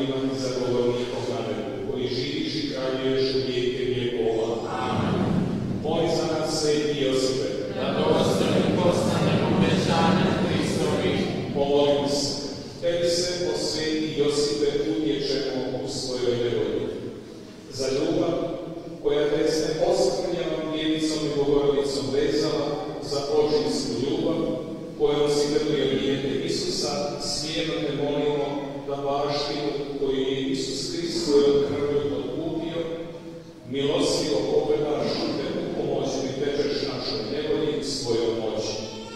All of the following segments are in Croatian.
anđelima i zagovornikom na nebu, koji živiš i kraljuješ u vijeke vjekova. Amen. Moli za nas, sveti Josipe, da dostojni postanemo obećanja Hristovih. Pomolimo se. Tebi se, o sveti Josipe, utječemo u svojoj nevolji. Za ljubav koja te s neposkrnjenom djevicom i Bogorodicom vezala, za očinsku ljubav kojom si grlio dijete Isusa, smjerno te molimo da baštinu koju je Isus Krist svojom krvlju otkupio, milostivo pogledaš te u pomoć i tečeš našoj nevolji svojom moći.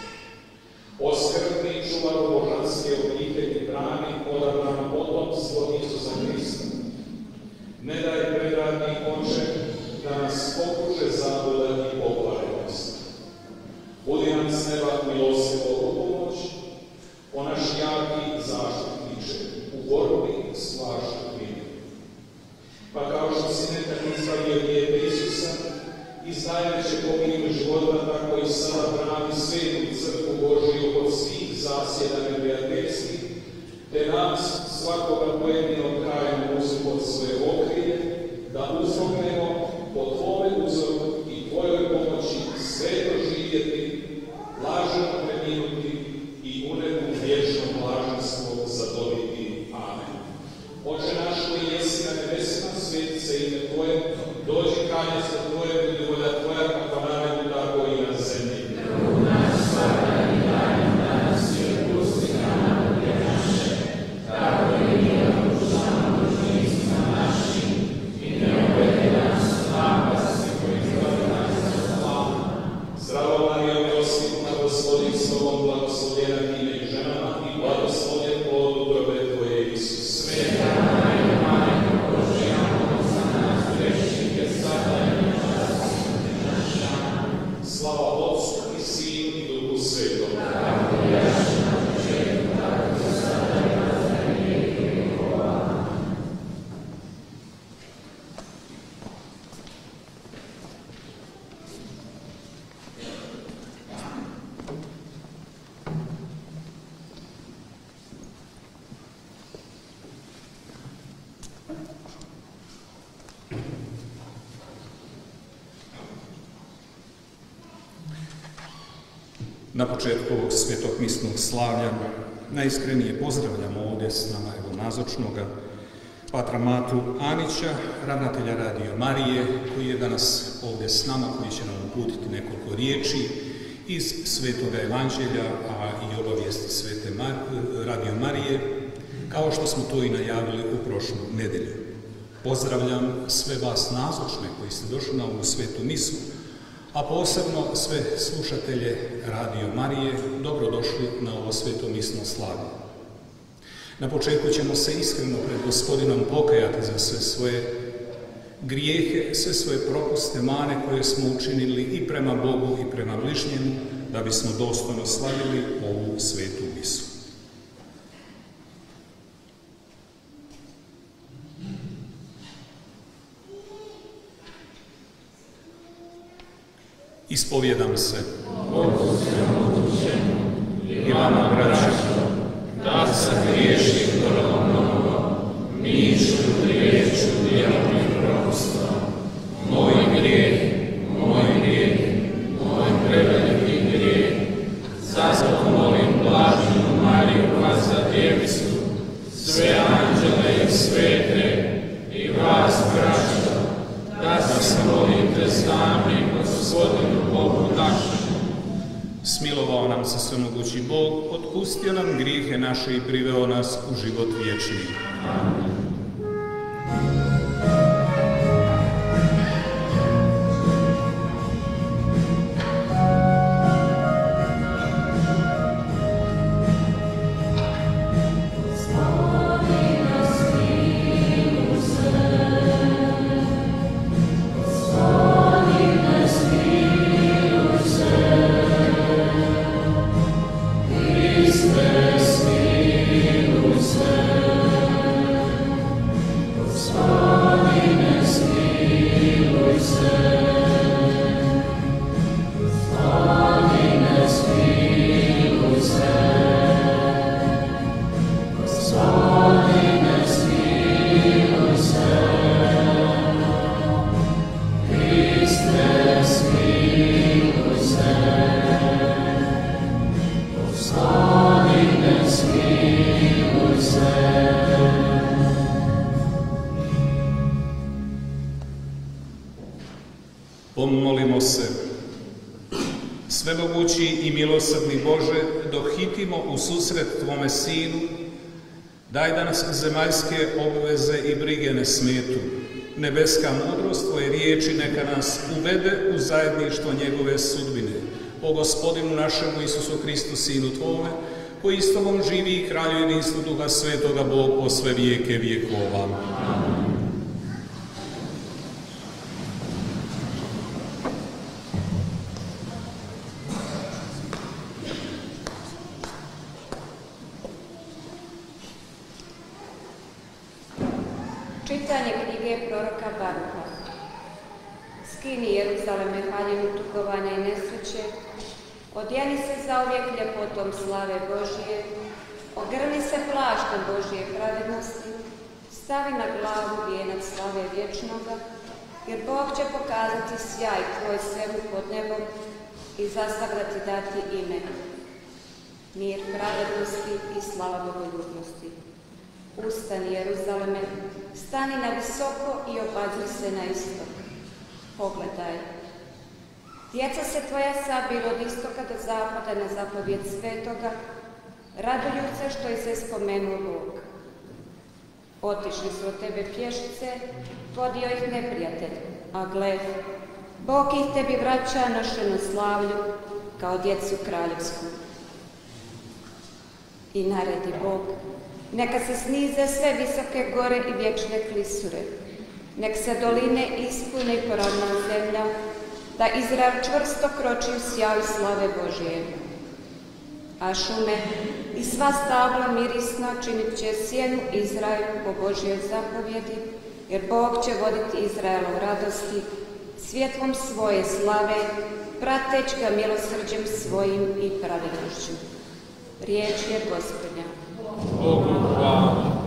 Oskrbni čuvar božanske obitelji, brani odabrano potomstvo Isusa Krista. Ne daj predradni Oče da nas pokruže zabluda i pokvarenost. Budi nam s neba milostivo u pomoć, o naš jaki zaštitniče, u borbi s vašom vinom. Pa kao što si nekad izbavio dijete Isusa, izdajući poginju života, tako i sada brani svetu crkvu Božiju od svih zasjeda neprijateljskih, te nas, svakoga pojedinog krajem uzu pod svoje okrilje, da uzrognemo po tvome uzoru i tvojoj pomoći sveto živjeti, blaženo preminuti i u nebu vječno blaženstvo zadobiti. Amen. Oče naš koji jesi na nebesima, sveti se ime Tvoje, dođi kraljevstvo Tvoje, budi volja Tvoja, kako na nebu, tako i na zemlji. Naš svakdanji daj nam danas i otpusti nam nauke naše, tako i mi otpuštamo dužnicima našim, i ne uvedi nas u napasti koji izvodi nas za zla. Zdravo Marijo, milostivna, Gospodin s Tobom, blagoslovljena ti među ženama i blagoslovljen plod utrobe Tvoje, Isus. Sveta Marija, Majko Božja, molim za nas grešnike, sada i na čas smrti naše. Amen. Slava Otcu i Sinu i Duhu Svetom. Tako jaše na početku, tako i sada i na vijeke vjekova. Amen. Na početku ovog svetog misnog slavlja najiskrenije pozdravljamo ovdje s nama evo nazočnoga Patra Matu Anića, ravnatelja Radio Marije, koji je danas ovdje s nama, koji će nam uputiti nekoliko riječi iz Svetoga Evanđelja, a i obavijesti Svete Radio Marije, kao što smo to i najavili u prošlu nedelju. Pozdravljam sve vas nazočne koji ste došli na ovu svetu misu, a posebno sve slušatelje Radio Marije, dobrodošli na ovo sveto misno slavlje. Na početku ćemo se iskreno pred Gospodinom pokajati za sve svoje grijehe, sve svoje propuste, mane koje smo učinili i prema Bogu i prema bližnjemu, da bismo dostojno slavili ovu svetu misu. Ispovjedam se i vama, braćo, da sam griješim vrlo mnogo, mišlju, riječju, djelom i propustom. Moj grijeh, moj preveliki grijeh. Zato molim blaženu Mariju, za djevicu, sve anđele i svete, i vas, braćo, da se molite s nami, Gospodinu Bogu našem. Smilovao nam se svemogući Bog, otpustio nam grijehe naše i priveo nas u život vječni. Amen. Christus, Pomolimo se. Svemogući i milosrdni Bože, dok hitimo u susret Tvome Sinu, daj da nas zemaljske obveze i brige ne smetu. Nebeska mudrost Tvoje riječi neka nas uvede u zajedništvo njegove sudbine. O Gospodinu našemu Isusu Hristu, Sinu Tvome, koji s Tobom živi i kraljuje u jedinstvu Duha Svetoga, Bog po sve vijeke vjekova. Amen. Čitanje knjige proroka Baruha. Skini Jeruzaleme haljinu tugovanja i nesreće, odjeni se zauvijek ljepotom slave Božije, ogrni se plaštom Božije pravednosti, stavi na glavu vijenac slave vječnoga, jer Bog će pokazati sjaj Tvoj svemu pod nebom i zaslavljati dati ime. Mir pravednosti i slava bogoljubnosti. Ustani, Jeruzaleme, stani na visoko i obazri se na istok. Pogledaj. Djeca se tvoja sabira od istoka do zapada na zapovjed Svetoga, raduju se što je se spomenuo Bog. Otišli su od tebe pješice, vodio ih neprijatelj, a gle, Bog ih tebi vraća nošenu slavlju kao djecu kraljevsku. I naredi Bog, neka se snize sve visoke gore i vječne klisure, nek se doline ispune i poravna zemlja, da Izrael čvrsto kroči u sjaju slave Božije. A šume i sva stabla mirisna činit će sjenu Izraelu po Božjoj zapovjedi, jer Bog će voditi Izraela u radosti, svjetlom svoje slave, prateć ga milosrđem svojim i pravednošću. Riječ je Gospodnja. Bogu hvala.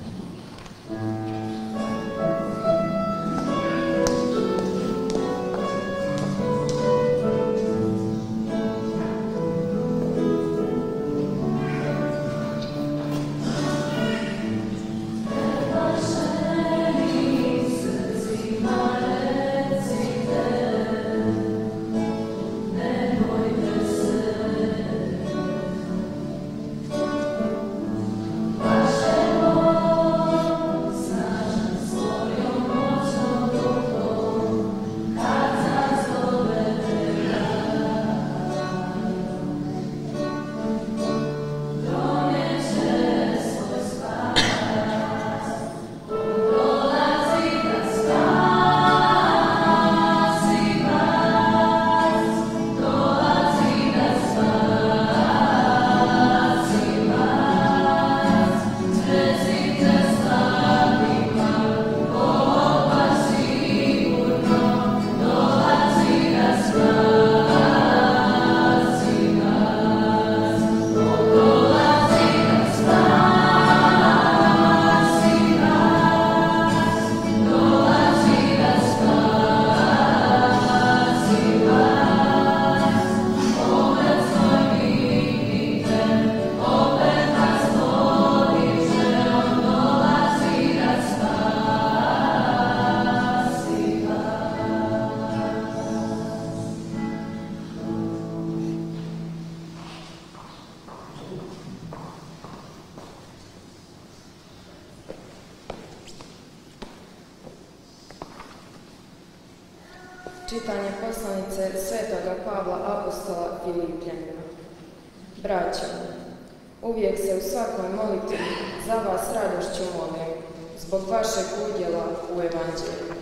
Čitanje poslanice Svetoga Pavla apostola Filipljanima. Braćo, uvijek se u svakoj molitvi za vas radošću molim, zbog vašeg udjela u Evanđelju.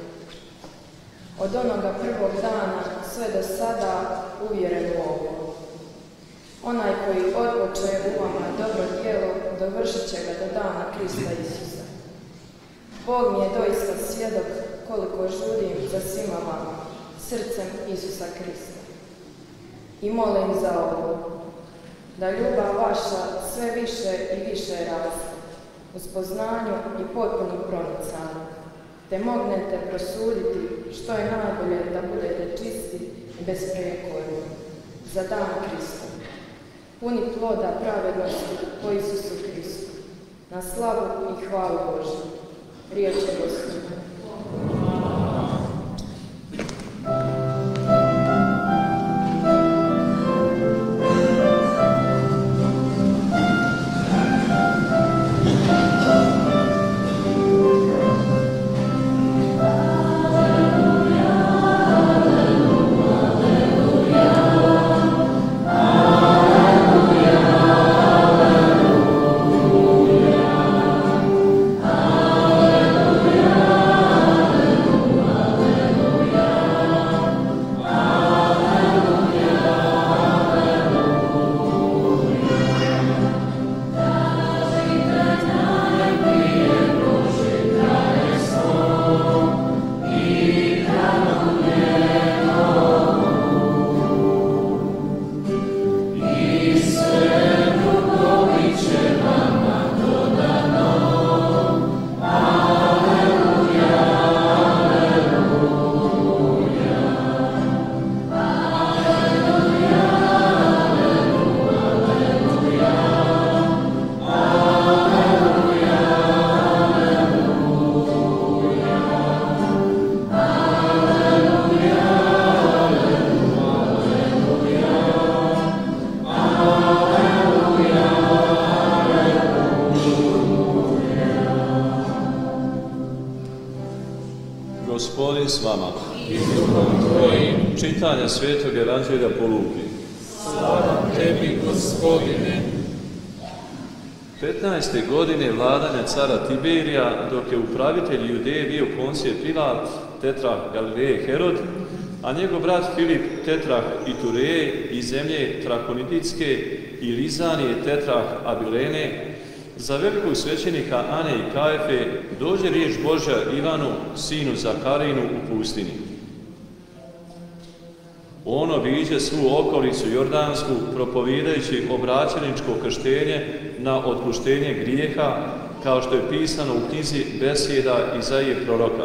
Od onoga prvog dana sve do sada uvjeren u ovo. Onaj koji otpočeo u vama dobro djelo, dovršit će ga do dana Krista Isusa. Bog mi je doista svjedok koliko žudim za svima vama, srcem Isusa Krista. I molim za ovo, da ljubav vaša sve više i više raste, u spoznanju i potpunom pronicanju, te mognete prosuditi što je najbolje da budete čisti i besprijekorni za dan Krista, puni ploda pravednosti po Isusu Kristu, na slavu i hvalu Božju. Riječ je Gospodina. Gospodin s vama. I duhom tvojim. Čitanje Svetog Evanđelja po Luki. Slava tebi, Gospodine. 15. godine vladanja cara Tiberija, dok je upravitelj Judeje bio Poncije Pilat, tetrah Galileje Herod, a njegov brat Filip tetrah Itureje i zemlje Trakoniditske i Lizanije tetrah Abilene, za velikog svećenika Ane i Kajefe dođe riječ Božja Ivanu, sinu Zakarinu, u pustinji. On obiđe svu okolicu Jordansku, propovidajući obraćeničko krštenje na otpuštenje grijeha, kao što je pisano u knjizi Besjeda Izaije proroka.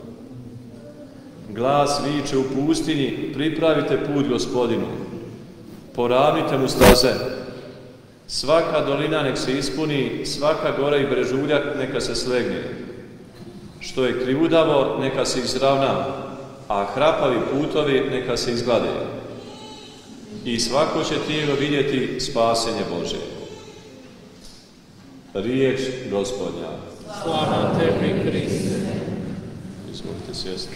Glas viče u pustinji, pripravite put Gospodinu, poravnite mu staze. Svaka dolina nek se ispuni, svaka gora i brežuljak neka se slegne. Što je krivudavo, neka se izravna, a hrapavi putovi neka se izglade. I svako će tijelo vidjeti spasenje Bože. Riječ Gospodnja. Slava tebi, Kriste. Izvolite sjesti.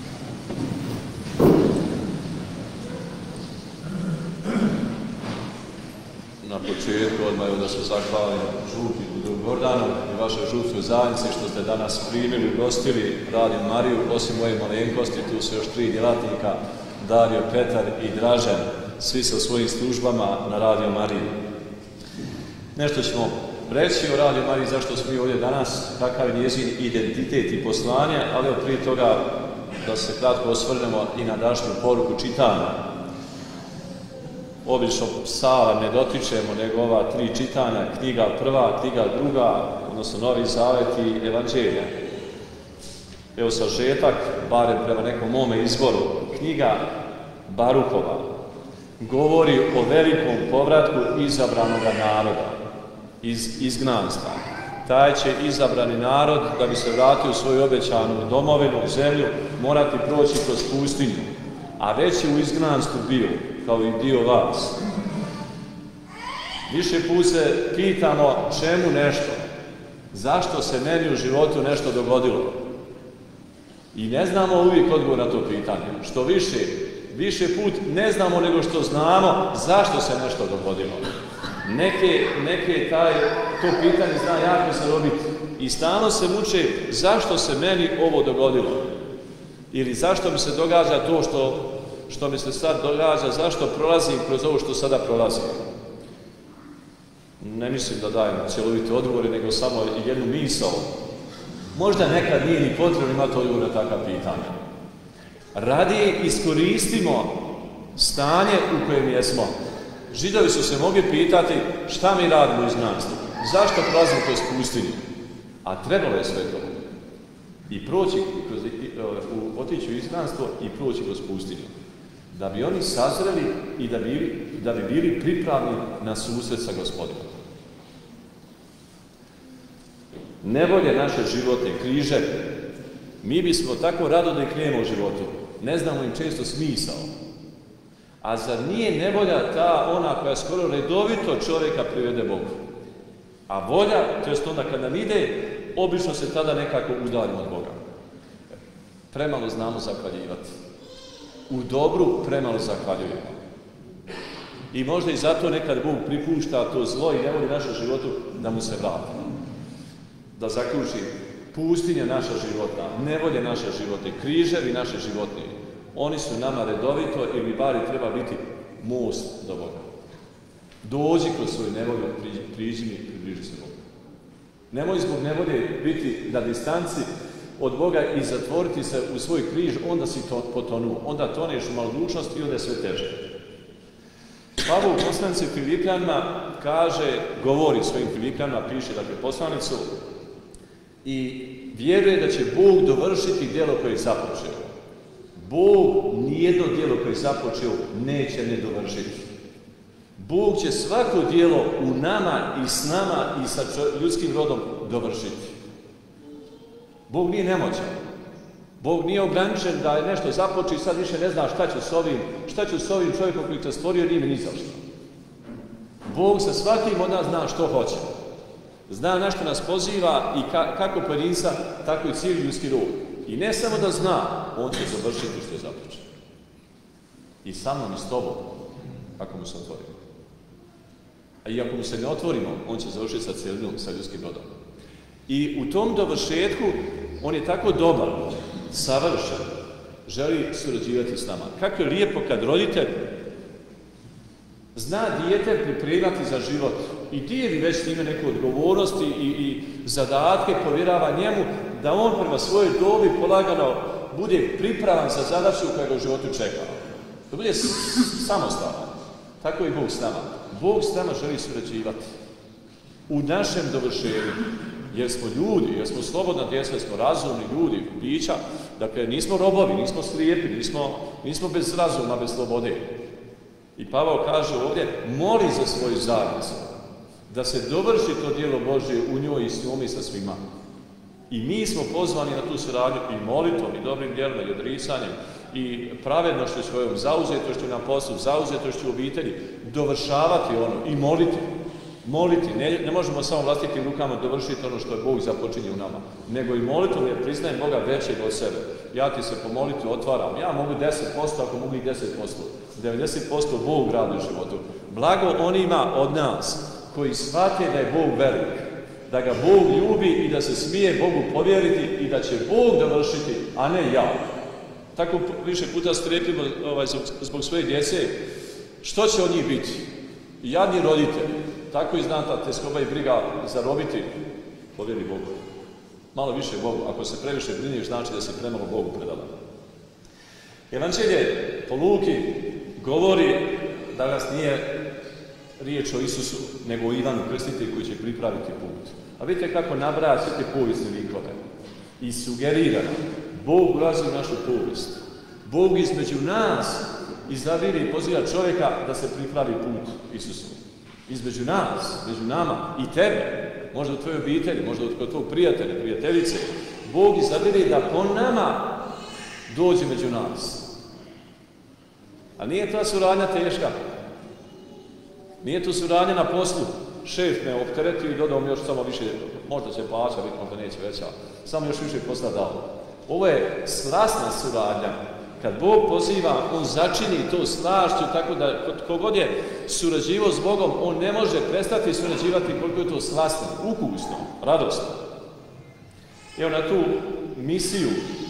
Na početku odmah da se zahvalim župi Budu Gordanu i vašoj župskoj zajednici što ste danas primili, ugostili Radio Mariju. Osim moje malenkosti, tu su još 3 djelatnika, Dario, Petar i Dražen, svi sa svojim službama na Radio Mariji. Nešto ćemo reći o Radio Mariji, zašto smo mi ovdje danas, kakav je njezin identitet i poslanje, ali prije toga da se kratko osvrnemo i na današnju poruku čitanja. Obično psala ne dotičemo, nego ova 3 čitanja, knjiga prva, knjiga druga, odnosno Novi Zavet i Evanđelja. Evo sažetak, barem prema nekom mome izboru, knjiga Barukova govori o velikom povratku izabranoga naroda iz izgnanstva. Taj će izabrani narod, da bi se vratio u svoju obećanu domovinu, zemlju, morati proći kroz pustinju, a već je u izgnanstvu bio, kao i dio vas. Više put se pitamo čemu nešto, zašto se meni u životu nešto dogodilo. I ne znamo uvijek odgovor na to pitanje. Što više put ne znamo nego što znamo zašto se nešto dogodilo. Neke to pitanje zna jako se dobiti i stalno se muče zašto se meni ovo dogodilo. Ili zašto mi se događa to što mi se sad događa, zašto prolazim kroz ovo što sada prolazim. Ne mislim da dajem cjelovite odgovore, nego samo jednu misao. Možda nekad nije ni potrebno imati odgovor na takva pitanja. Radije iskoristimo stanje u kojem jesmo. Židovi su se mogli pitati šta mi radimo u izgnanstvu, zašto prolazimo kroz pustinju, a trebalo je sve to. I proći otići u izgnanstvo i proći kroz pustinju. Da bi oni sazreli i da bi bili pripravni na susret sa Gospodinom. Nevolje naše životne, križevi, mi bismo tako rado da ih krijemo u životu. Ne znamo im često smisao. A zar nije nevolja ta ona koja skoro redovito čovjeka privede Bogu? A volja, to jest onda kad nam ide, obično se tada nekako udaljimo od Boga. Premalo znamo zahvaljivati. U dobru premalo zahvaljujemo. I možda i zato nekad Bog pripušta to zlo i nevolje našem životu da mu se vrati. Da zaključim, pustinja naša životna, nevolje naše životne, križevi naše životne, oni su nama redovito ili bari treba biti most do Boga. Dođi kroz svoju nevolju, priđi mi, približi se Bogu. Nemoj zbog nevolje biti na distanci od Boga i zatvoriti se u svoj križ, onda si potonuo, onda toneš u malodušnost i onda je sve teže. Pavao u poslanici Filipljanima govori svojim Filipljanima, piše dakle poslanicu i vjeruje da će Bog dovršiti djelo koje je započeo. Bog nijedno djelo koje je započeo neće ne dovršiti. Bog će svako djelo u nama i s nama i sa ljudskim rodom dovršiti. Bog nije nemoćan. Bog nije ograničen da je nešto započeo i sad više ne zna šta ću s ovim čovjekom koji te stvorio, nije mi ni za što. Bog sa svakim od nas zna što hoće. Zna na što nas poziva i kako pojedinca, tako i cijeli ljudski rod. I ne samo da zna, on će završiti što je započeo. I sa mnom i s tobom, ako mu se otvorimo. A i ako mu se ne otvorimo, on će završiti sa celinom, sa ljudskim rodom. I u tom dovršetku, on je tako dobar, savršen, želi surađivati s nama. Kako je lijepo kad roditelj zna dijete pripremati za život i dijeli već s njime neku odgovornost i zadatke, povjerava njemu da on prema svojoj dobi polagano bude pripravan za zadaću koja ga u životu čeka. Da bude samostalan. Tako i Bog s nama. Bog s nama želi surađivati u našem dovršenju. Jer smo ljudi, jer smo slobodna djeca, jer smo razumni ljudi, bića. Dakle, nismo robovi, nismo slijepi, nismo bez razuma, bez slobode. I Pavao kaže ovdje, moli za svoju zajednicu, da se dovrši to djelo Božje u njoj i s njom i sa svima. I mi smo pozvani na tu suradnju i molitvom, i dobrim djelima, i odricanjem, i pravednošću svojom, zauzetošću na poslu, zauzetošću u obitelji, dovršavati ono i moliti. Moliti, ne možemo samo vlastitim rukama dovršiti ono što je Bog započinje u nama, nego i molitvom jer priznajem Boga većeg od sebe. Ja ti se po molitvi otvaram, ja mogu 10%, ako mogu i 10%. 90% Bog radi u životu. Blago onima od nas koji shvate da je Bog velik, da ga Bog ljubi i da se smije Bogu povjeriti i da će Bog dovršiti, a ne ja. Tako više puta strepimo zbog svoje djece, što će od njih biti? Jadni roditelji, tako i zna ta tjeskoba i briga zarobiti, povjeri Bogu. Malo više Bogu, ako se previše brineš, znači da se premalo Bogu predala. Evanđelje po Luki govori da nas nije riječ o Isusu, nego o Ivanu Krstitelju koji će pripraviti put. A vidite kako nabraja sve te povijesne likove. I sugerira, Bog ulazi u našu povijest. Bog između nas izabire i poziva čovjeka da se pripravi put Isusu. Između nas, među nama i tebe, možda u tvojoj obitelji, možda kod tvojeg prijatelja, prijateljice, Bog izabire da po nama dođe među nas. A nije ta suradnja teška. Nije to suradnja na poslu. Šef me opteretio i dodao mi još samo više, možda će plaća biti, možda neće veća, samo još više posla dao. Ovo je slastna suradnja. Kad Bog poziva, on začini to slašću, tako da kogod je surađivao s Bogom, on ne može prestati surađivati koliko je to slastno, ukusno, radosno. Evo na tu misiju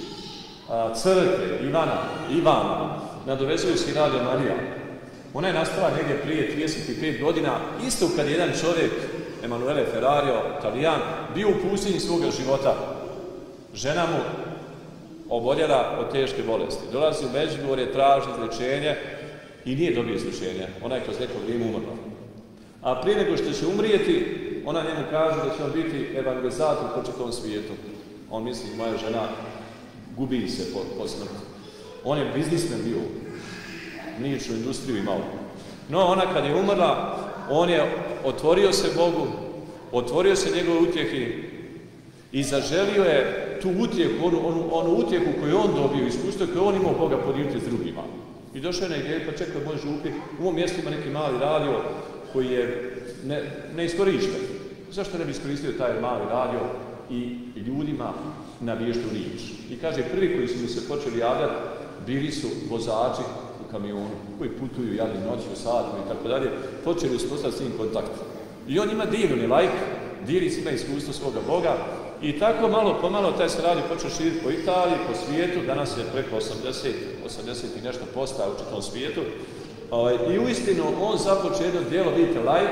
crkve Ivana, nadovezuju se i Radio Marija. Ona je nastala negdje prije 35 godina, isto kad je jedan čovjek, Emanuele Ferrario, Talijan, bio u pustinji svoga života. Žena mu oboljela od teške bolesti. Dolazi u Međugorje, traži izlječenje i nije dobio izlječenje. Ona je kroz neko vrijeme umrla. A prije nego što će umrijeti, ona njemu kaže da će on biti evangelizator po čitavom svijetu. On misli, moja žena gubi se po smrti. On je biznismen bio, mliječnu industriju imao. No, ona kad je umrla, on je otvorio se Bogu, otvorio se njegove utjehi i zaželio je tu utjehu, onu utjehu koju on dobio, iskustvo koje on imao Boga podijeliti s drugima. I došao je na ideju, pa čekaj, moj župi, u ovom mjestu ima neki mali radio koji je neiskorišten. Zašto ne bi iskoristio taj mali radio i ljudima na vještu riječ? I kaže, prvi koji su mi se počeli javljati, bili su vozači u kamionu, koji putuju jadni noći u satima i tako dalje, počeli uspostaviti s njim kontakt. I on ima divni lajk, dijeli s njima iskustvo svoga Boga i tako malo po malo taj se radio počeo širiti po Italiji, po svijetu, danas je preko 80 i nešto posta u čitavom svijetu. I uistinu on započeo jedno djelo, vidite, lajk,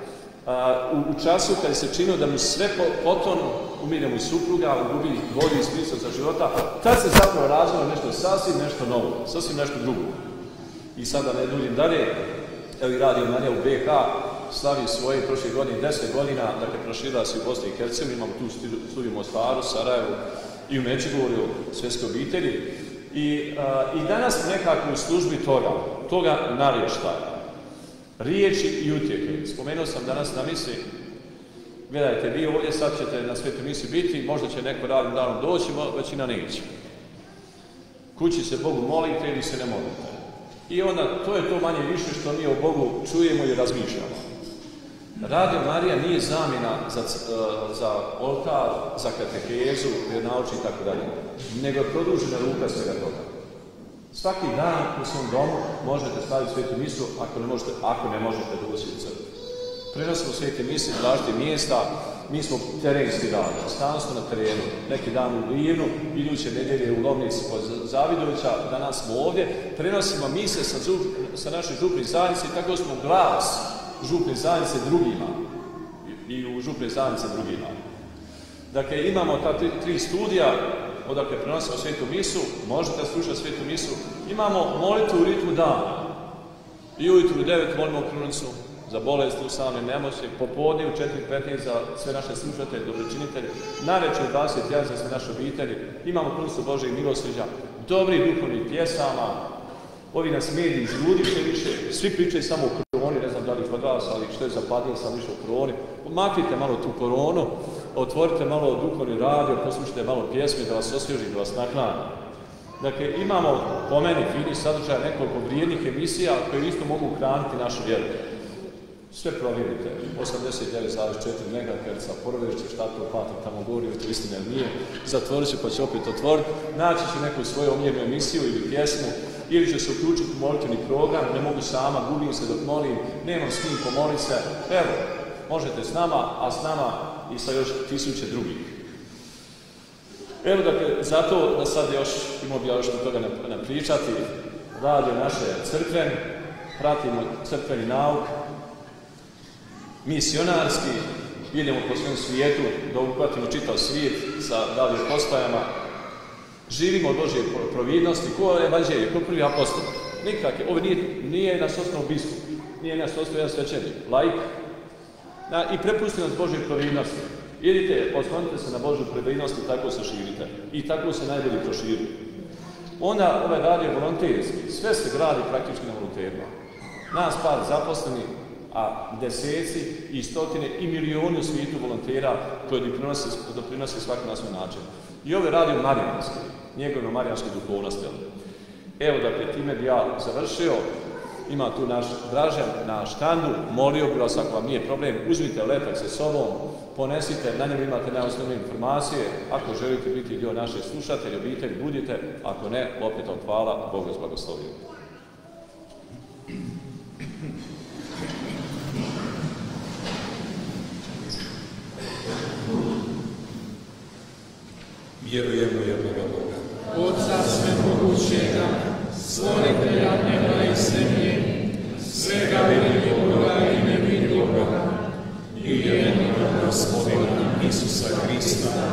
u času kada se činilo da mu sve potonu, umire mu supruga, gubi volju i smisao za života, tad se zapravo razvilo nešto sasvim nešto novo, sasvim nešto drugo. I sada ne duljim dalje, evo i Radio Marija u BiH slavi svoje prošle godine 10 godina, dakle proširila se u Bosni i Hercegovini, imamo tu studiju u Mostaru, Sarajevu i u Međugorju, Svjetske obitelji. I danas nekako u službi toga narještaja. Riječi i utjehe. Spomenuo sam danas na misi, gledajte, vi ovdje sad ćete na svetoj misi biti, možda će neko radnim danom doći, većina neće. Kući se Bogu molite ili se ne molite. I onda to je to manje više što mi o Bogu čujemo i razmišljamo. Radio Marija nije zamjena za oltar, za katekezu, vjernaučenje i tako dalje, nego je produžena ruka svega toga. Svaki dan u svom domu možete staviti svetu misu ako ne možete doći u crkvu. Prenosimo svete mise, različite mjesta, mi smo terenski rad, stalno smo na terenu, neki dan u Livnu, iduće nedjelje u Lovnici kod Zavidovića, danas smo ovdje, prenosimo mise sa naše župne zajednice i tako smo glas župne zajednice drugima i u župne zajednice drugima. Dakle, imamo ta tri studija, odakle prenosimo svetu misu, možete slušati svetu misu, imamo molitvu u ritmu dana. I ujutru u 9 molimo krunicu za bolest, usane nemoći, popodne u 4:15 za sve naše slušatelje, dobročinitelje, navečer u 21 za sve naše obitelji, imamo krunicu Božjeg milosrđa, dobrih duhovnih pjesama, ovi nas mediji izludi više, svi pričaju samo o koroni, ne znam da li kod vas, ali što je zapadnije sam više o koroni. Maknite malo tu koronu, otvorite malo duhovni radio, poslušajte malo pjesme da vas osvježi, da vas nahrani. Dakle, imamo po meni fini sadržaja nekoliko vrijednih emisija koje isto mogu hraniti našu vjeru. Sve provjerite, 89,4 MHz, provjerite šta to Pater tamo govori, to istina ili nije, zatvorit će pa će opet otvoriti, naći će neku svoju omjernu emisiju ili pjesmu, ili će se uključiti u molitveni program, ne mogu sama, gubim se dok molim, nemam s kim pomoliti se, evo, možete s nama, a s nama i sa još 1000 drugih. Evo dakle, zato da sad još, imao bi ja još od toga napričati, radio naše crkven, pratimo crkveni nauk, misionarski, idemo po svom svijetu, da uhvatimo čitav svijet sa radio postajama, živimo od Božje providnosti, ko je evanđelje, ko prvi apostol, nikakve, ovo nije nas osnovno biskup, nije nas osnovno jedan svećenik, laik, i prepusti nas Božje providnosti. Idite, oslonite se na Božju providnost i tako se širite. I tako se najbolje proširi. Onda ovaj radio volonterski, sve se gradi praktički na volonterima. Nas par zaposleni, a deseci i stotine i milijoni u svijetu volontera koji doprinose svaki na svoj način. I ovaj radio marijanski, njegovno marijanske duhovnosti. Evo, dakle, time bi ja završio. Ima tu naš Dražen na štandu, molio bi vas ako vam nije problem, uzmite letak sa sobom, ponesite, na njemu imate najosnovnije informacije, ako želite biti dio naših slušatelja, obitelji, budite, ako ne, opet vam hvala, Bog vas blagoslovio. Vjerujemo jednoga Boga, Otca svemogućega, stvoritelja neba i zemlje, svega vidljivoga i nevidljivoga, i jedinoga Gospodina Isusa Hrista,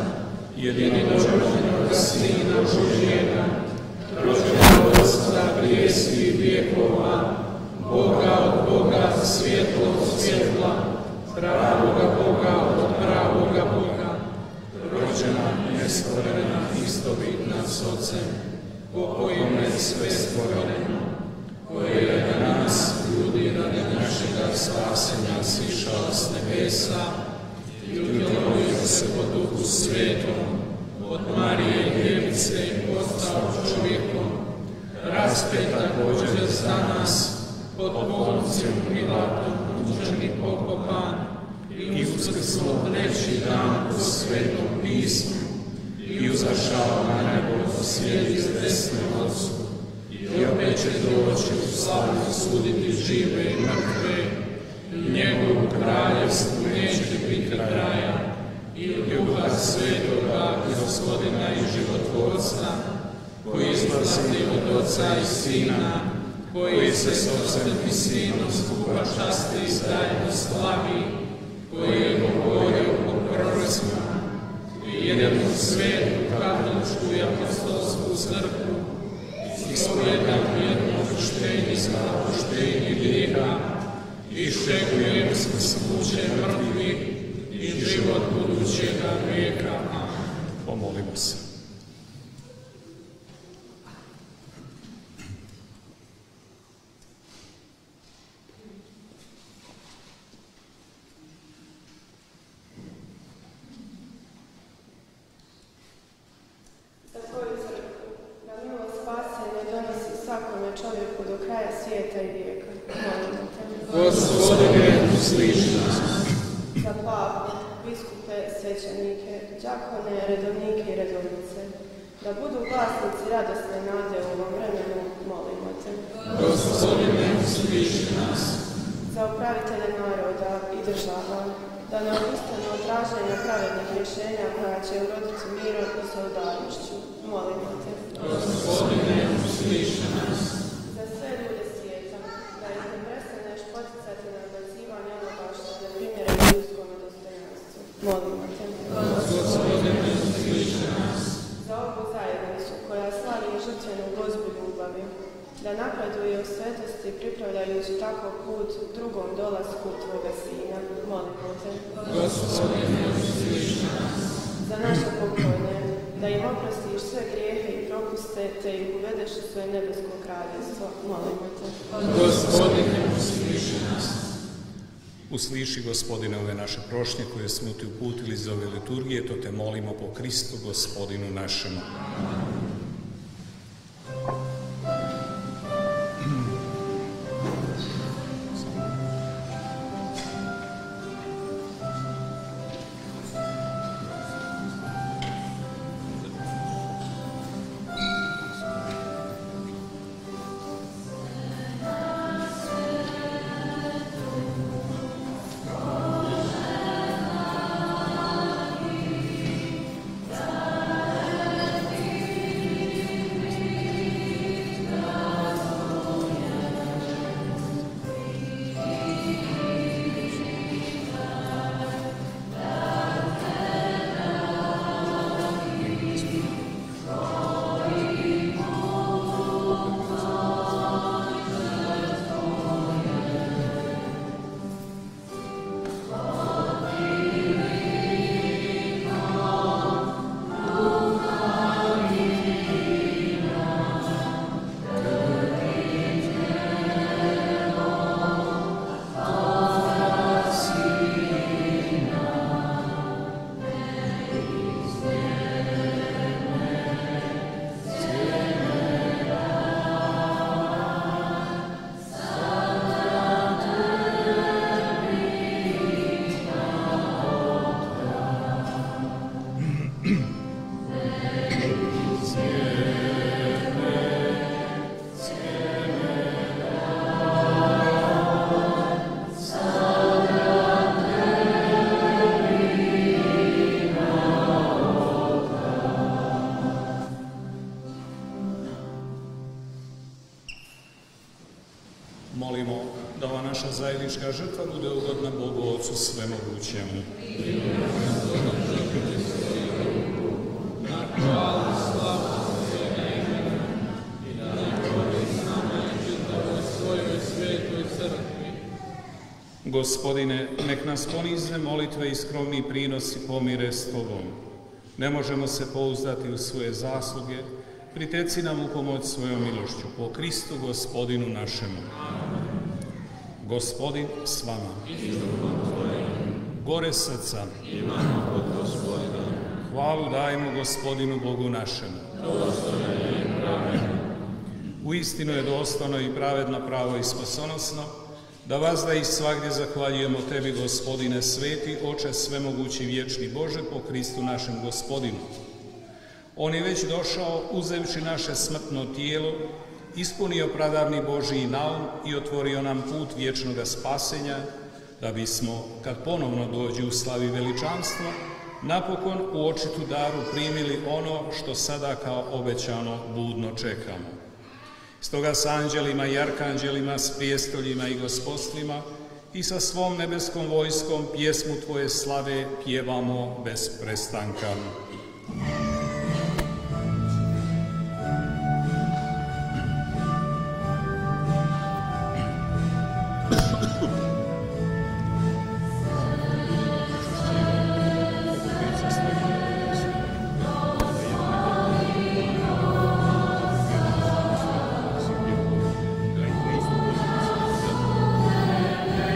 jedinoga Sina Božjega, rođenog od Otca prije svih vjekova, Boga od Boga, svjetlo od svjetla, pravoga Boga od pravoga Boga, rođena, nestvorena, istovitna s Otcem, po kojime sve stvoreno, koji je na nas, ljudi, radi našega spasenja sišao s nebesa i udjelovio se po Duhu Svetom, od Marije Djevice i postao čovjekom, raspet također za nas, pod Poncijom Pilatom, mučen i pokopan, i uskrsnuo treći dan po Svetom pismu, i uzašao na nebo, sjedi s desne Otcu, i opet će doći u slavu suditi žive i mrtve, i njegovu kraljevstvu neće biti kraja, i Duha Svetoga, Gospodina i životvorca, koji izlazi od Otca i Sina, koji se s Otcem i Sinom skupa časti i zajedno slavi, koji je govorio o prorocima, i jednu svetu katoličku i apostolsku crkvu, ispovjedam jedno krštenje za oproštenje grijeha, i ščekujem uskrsnuće mrtvih i život budućega vijeka. Amen. Pomolimo se. Svakome čovjeku do kraja svijeta i vijeka. Molimo te. Gospodine, usliši nas. Za papu, biskupe, svećenike, đakone, redovnike i redovnice, da budu glasnici radosne nade u ovom vremenu, molimo te. Gospodine, usliši nas. Za upravitelje naroda i država, da ne odustanu od traženja pravednih rješenja koja će uroditi mirom i solidarnošću, molimo te. Gospodine, usliši nas. Za sve ljude svijeta, da ih ne prestaneš poticati na odbacivanje onoga što je primjereno ljudskome dostojanstvu, molimo te. Gospodine, usliši nas. Za ovu zajednicu koja slavi žrtvenu gozbu ljubavi, da napreduje u svetosti pripravljajući tako put drugom dolasku Tvoga Sina, molimo te. Gospodine, usliši nas. Za naše pokojne, da im oprostiš sve grijehe i propuste, te ih uvedeš u svoje nebesko kraljevstvo, molimo te. Gospodine, usliši nas. Usliši, Gospodine, ove naše prošnje koje smo ti uputili iz ove liturgije, to te molimo po Kristu, Gospodinu našemu. Molimo da ova naša zajednička žrtva bude ugodna Bogu Otcu Svemogućemu. Gospodine, nek nas ponizne molitve i skromni prinosi pomire s Tobom. Ne možemo se pouzdati u svoje zasluge, priteci nam u pomoć svojom milošću, po Kristu Gospodinu našemu. Gospodin s vama. Gore srca. Hvalu dajmo Gospodinu Bogu našemu. Uistinu je dostojno i pravedno, pravo i spasonosno, da vazda i svagdje zahvaljujemo Tebi, Gospodine, sveti, Oče, svemogući, vječni Bože, po Kristu našem Gospodinu. On je već došao, uzevši naše smrtno tijelo, ispunio pradarni Božji naum i otvorio nam put vječnoga spasenja, da bismo, kad ponovno dođe u slavi veličanstvo, napokon u očitu daru primili ono što sada kao obećano budno čekamo. Stoga s anđelima i arkanđelima, s prijestoljima i gospostvima i sa svom nebeskom vojskom pjesmu Tvoje slave pjevamo bez prestanka.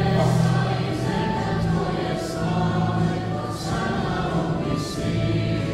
Amen.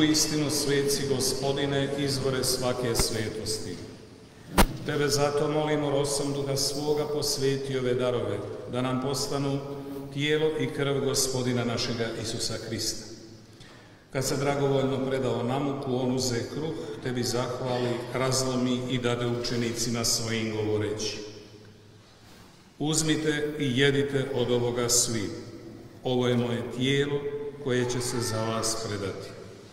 Uistinu, sveci Gospodine, izvore svake svetosti. Tebe zato molimo, rosom Duha svoga posveti ove darove, da nam postanu tijelo i krv Gospodina našega Isusa Krista. Kad se dragovoljno predao na muku, on uze kruh, tebi zahvali, razlomi i dade učenicima svojim govoreći: uzmite i jedite od ovoga svi. Ovo je moje tijelo koje će se za vas predati.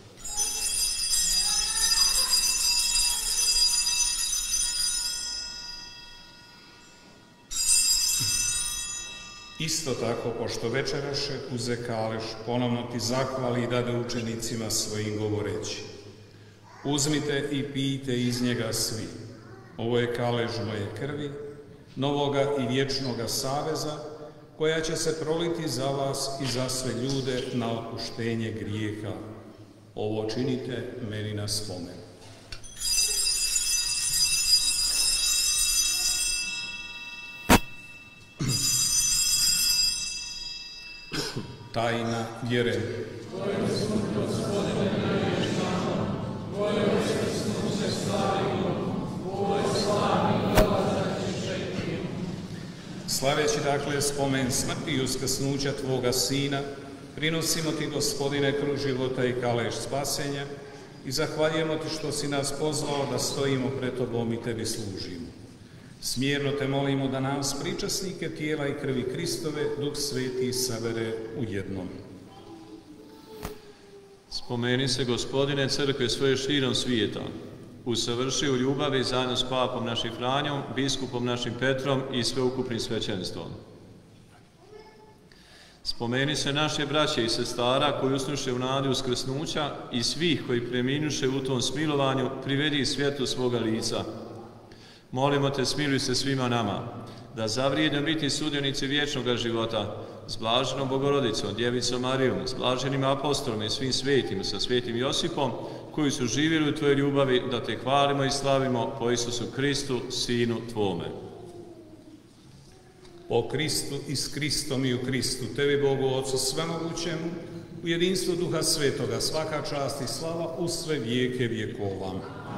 Isto tako, pošto večeraše, uze kaleš, ponovno ti zahvali i dade učenicima svojim govoreći: uzmite i pijte iz njega svi. Ovo je kalež moje krvi, novoga i vječnoga saveza, koja će se proliti za vas i za sve ljude na opuštenje grijeha. Ovo činite meni na spomen. Tajna vjere. Slaveći dakle spomen smrti i uskrsnuća Tvoga Sina, prinosimo Ti, Gospodine, kruh života i kalež spasenja i zahvaljujemo Ti što si nas pozvao da stojimo pred Tobom i Tebi služimo. Smjerno Te molimo da nas, pričasnike tijela i krvi Kristove, Duh Sveti sabere u jednom. Spomeni se, Gospodine, crkve svoje širom svijeta, usavrši u ljubavi zajedno s papom našim Franjom, biskupom našim Petrom i sveukupnim svećenstvom. Spomeni se naše braće i sestara koji usnuše u nadi uskrsnuća i svih koji preminuše u tom smilovanju, privedi svjetlu svoga lica. Molimo Te, smiluj se svima nama, da zavrijedno biti sudionici vječnog života, s blaženom Bogorodicom, Djevicom Marijom, s blaženim apostolima i svim svetim, sa svetim Josipom, koji su živjeli u Tvojoj ljubavi, da Te hvalimo i slavimo po Isusu Kristu, Sinu Tvome. O Kristu i s Kristom i u Kristu, Tebi, Bogu Otcu svemogućemu, u jedinstvu Duha Svetoga, svaka čast i slava u sve vijeke vjekova.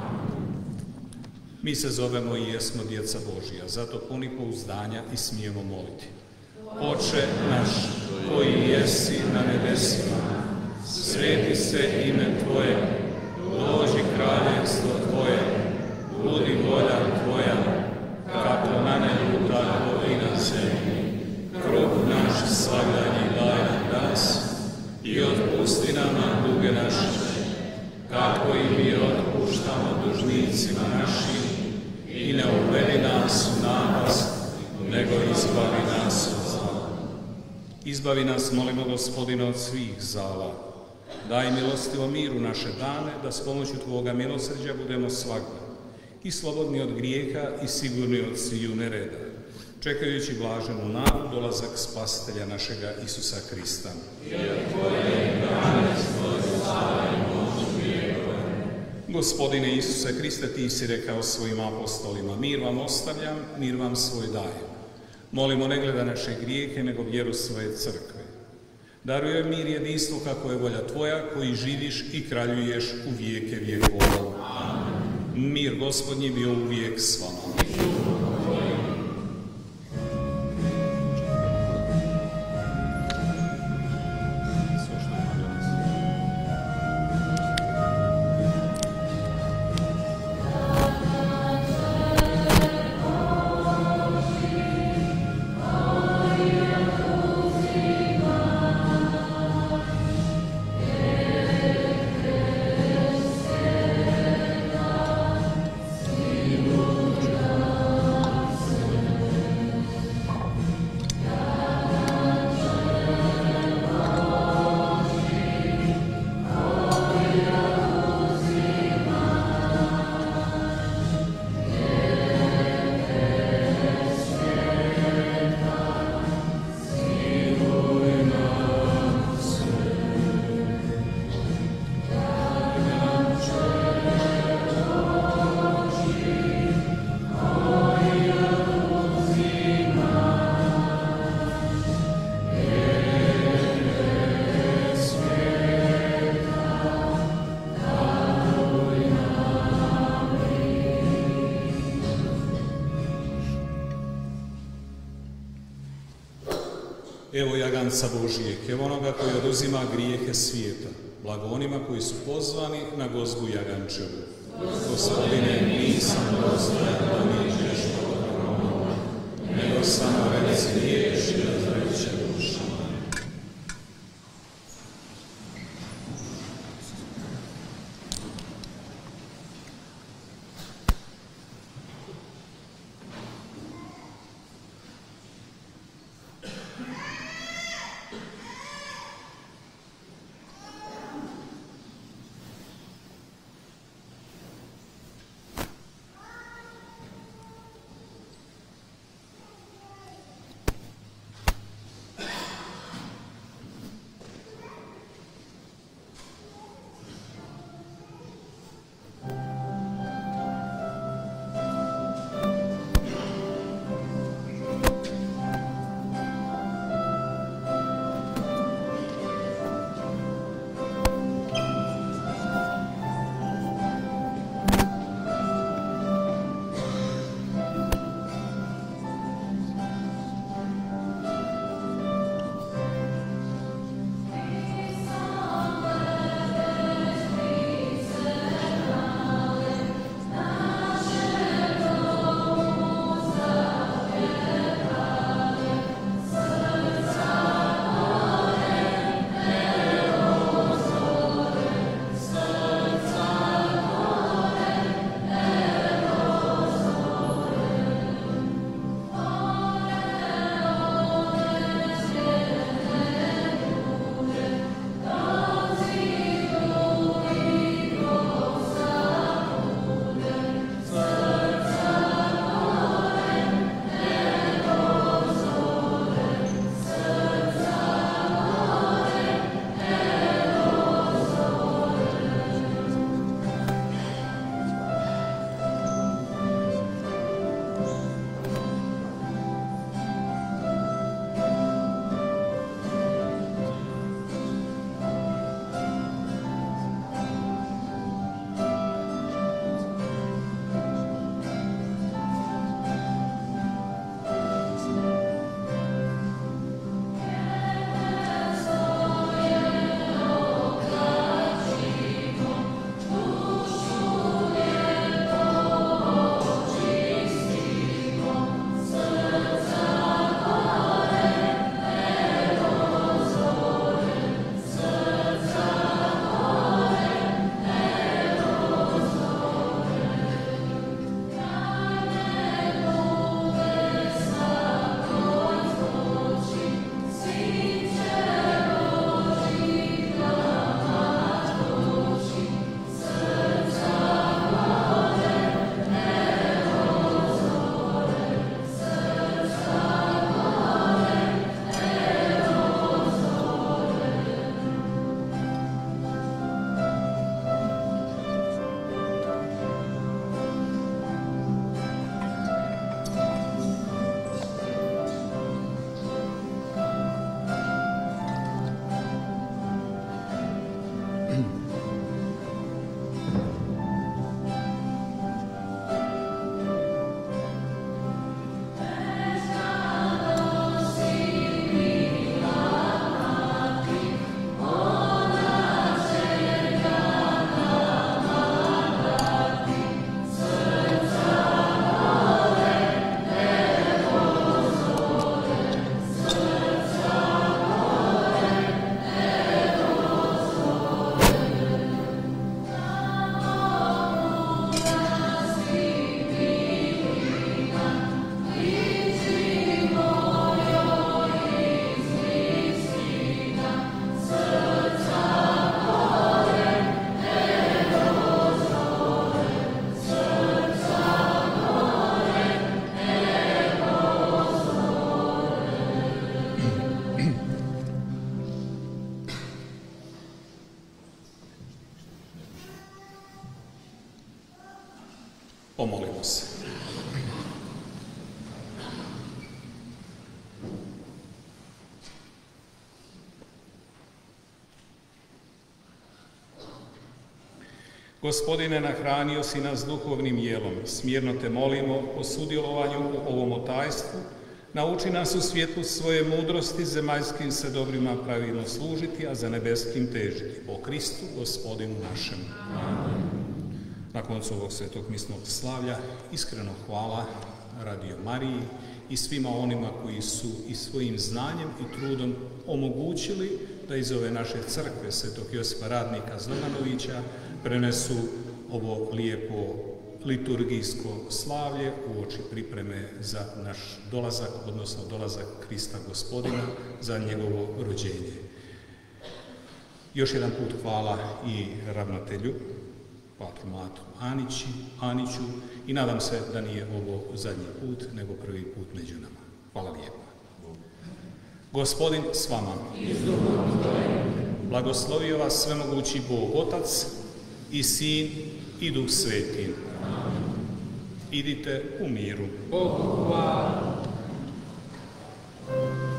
Mi se zovemo i jesmo djeca Božja, zato puni pouzdanja i smijemo moliti. Oče naš, koji jesi na nebesima, sveti se ime Tvoje, dođi kraljevstvo Tvoje, budi volja Tvoja, kako na nebu, tako i na zemlji. Kruh naš svagdanji daj nam danas i otpusti nama duge naše, kako i mi otpuštamo dužnicima našim, i ne uvedi nas u napast, nego izbavi nas od zla. Izbavi nas, molimo, Gospodine, od svih zala. Daj milostivo miru naše dane, da s pomoću Tvoga milosrđa budemo svagda i slobodni od grijeha i sigurni od sviju nereda, čekajući blaženu nadu dolazak Spasitelja našega Isusa Krista. Gospodine Isuse Kriste, Ti si rekao svojim apostolima: mir vam ostavljam, mir vam svoj dajem. Molimo, ne gleda naše grijehe, nego vjeru svoje crkve. Darujem mir i jedinstvo kako je volja Tvoja, koji živiš i kraljuješ u vijeke vjekova. Mir Gospodnji bio uvijek s vama. Evo jaganca Božijeg, evo onoga koji oduzima grijehe svijeta. Blago onima koji su pozvani na gozbu jagančevu. Gospodine, nisam dostojan da mi ideš pokorom, nego samo reci riječ da zdravit će dušama. Pomolimo se. Gospodine, nahranio si nas duhovnim jelom. Smjerno te molimo o sudjelovanju u ovom otajstvu, Nauči nas u svjetlu svoje mudrosti, zemaljskim se dobrima pravilno služiti, a za nebeskim težiti. Po Kristu, Gospodinu našem. Amen. Na koncu ovog svetog misnog slavlja iskreno hvala Radio Mariji i svima onima koji su i svojim znanjem i trudom omogućili da iz ove naše crkve svetog Josipa Radnika Zlaganovića prenesu ovo lijepo liturgijsko slavlje uoči pripreme za naš dolazak, odnosno dolazak Krista Gospodina, za njegovo rođenje. Još jedan put hvala i ravnatelju, patromatu Aniću, i nadam se da nije ovo zadnji put, nego prvi put među nama. Hvala lijepo. Gospodin s vama. Blagoslovio vas svemogući Bog Otac i Sin i Duh Sveti. Idite u miru. Bogu hvala.